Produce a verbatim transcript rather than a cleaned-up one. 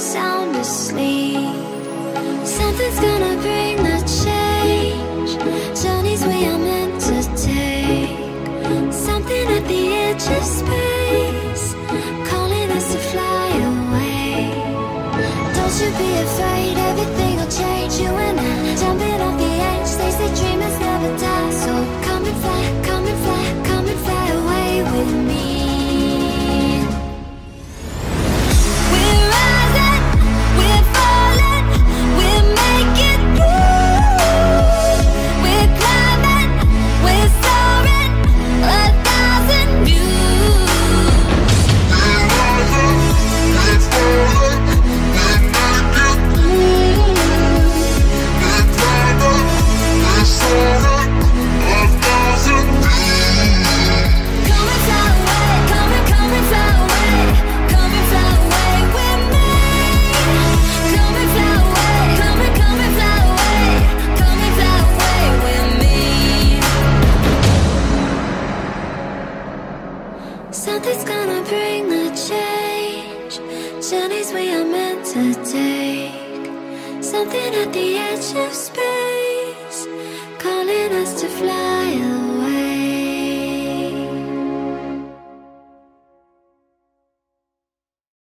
sound asleep. Something's gonna bring the change. Journeys we are meant to take. Something at the edge of space, calling us to fly away. Don't you be afraid, everything will change. You and I, jumping off the edge. They say dreamers never die, so come and fly, come and fly, come and fly away with me. We're rising, we're falling, we're making through. We're climbing, we're soaring, a thousand views. We're rising, we're falling, we're making through. We're climbing, we're soaring, a thousand views. Come and fly away, come and come and fly away, come and fly away with me. Come and fly away, come and come and fly away, come and fly away with me. Something's gonna bring the change. Journeys we are meant to take. Something at the edge of space, calling us to fly